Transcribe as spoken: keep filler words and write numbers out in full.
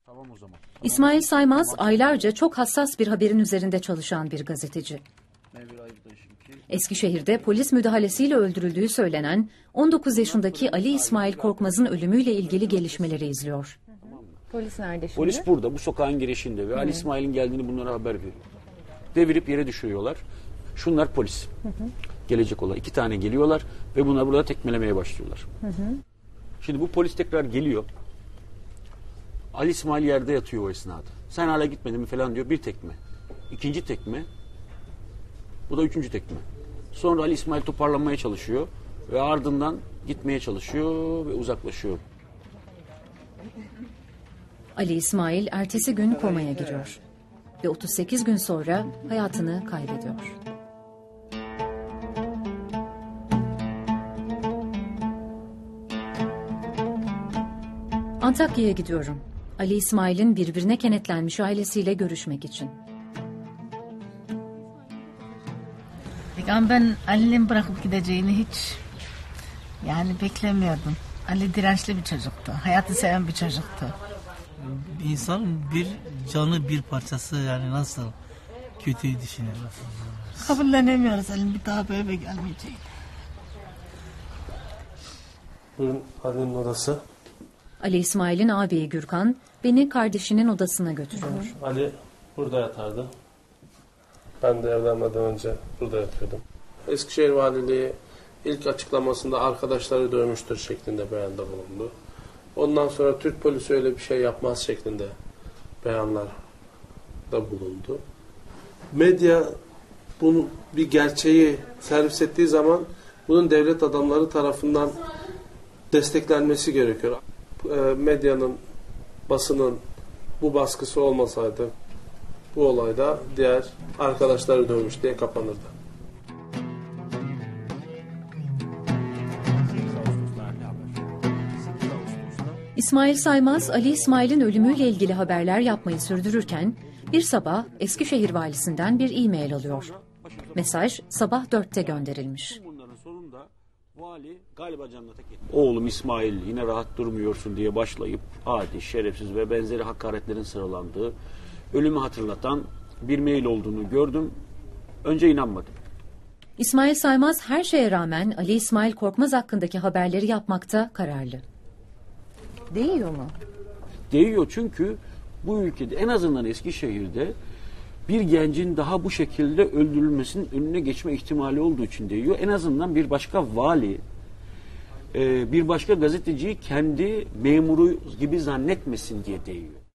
Tamam o zaman. İsmail Saymaz aylarca çok hassas bir haberin üzerinde çalışan bir gazeteci. Eskişehir'de polis müdahalesiyle öldürüldüğü söylenen on dokuz yaşındaki Ali İsmail Korkmaz'ın ölümüyle ilgili gelişmeleri izliyor. Polis nerede şimdi? Polis burada, bu sokağın girişinde ve hı. Ali İsmail'in geldiğini bunlara haber veriyor. Devirip yere düşürüyorlar. Şunlar polis. Hı hı. Gelecek olan iki tane geliyorlar ve bunlar burada tekmelemeye başlıyorlar. Hı hı. Şimdi bu polis tekrar geliyor. Ali İsmail yerde yatıyor o esnada. Sen hala gitmedin mi falan diyor. Bir tekme. İkinci tekme. Bu da üçüncü tekme. Sonra Ali İsmail toparlanmaya çalışıyor ve ardından gitmeye çalışıyor ve uzaklaşıyor. Ali İsmail ertesi gün komaya giriyor ve otuz sekiz gün sonra hayatını kaybediyor. Antakya'ya gidiyorum. Ali İsmail'in birbirine kenetlenmiş ailesiyle görüşmek için. Yani ben Ali'nin bırakıp gideceğini hiç yani beklemiyordum. Ali dirençli bir çocuktu. Hayatı seven bir çocuktu. İnsanın bir canı bir parçası yani nasıl kötüyü düşünür. Kabullenemiyoruz Ali'nin bir daha böyle gelmeyeceğini. Buyurun Ali'nin odası. Ali İsmail'in ağabeyi Gürkan beni kardeşinin odasına götürüyor. Ali burada yatardı. Ben de evlenmeden önce burada yatıyordum. Eskişehir Valiliği ilk açıklamasında arkadaşları dövmüştür şeklinde beyanda bulundu. Ondan sonra Türk polisi öyle bir şey yapmaz şeklinde beyanlar da bulundu. Medya bunu bir gerçeği servis ettiği zaman bunun devlet adamları tarafından desteklenmesi gerekiyor. Medyanın, basının bu baskısı olmasaydı bu olayda diğer arkadaşları dövmüş diye kapanırdı. İsmail Saymaz, Ali İsmail'in ölümüyle ilgili haberler yapmayı sürdürürken bir sabah Eskişehir valisinden bir e-mail alıyor. Mesaj sabah dörtte gönderilmiş. Oğlum İsmail yine rahat durmuyorsun diye başlayıp adi, şerefsiz ve benzeri hakaretlerin sıralandığı, ölümü hatırlatan bir mail olduğunu gördüm. Önce inanmadım. İsmail Saymaz her şeye rağmen Ali İsmail Korkmaz hakkındaki haberleri yapmakta kararlı. Değiyor mu? Değiyor çünkü bu ülkede en azından Eskişehir'de bir gencin daha bu şekilde öldürülmesinin önüne geçme ihtimali olduğu için değiyor. En azından bir başka vali, bir başka gazeteciyi kendi memuru gibi zannetmesin diye değiyor.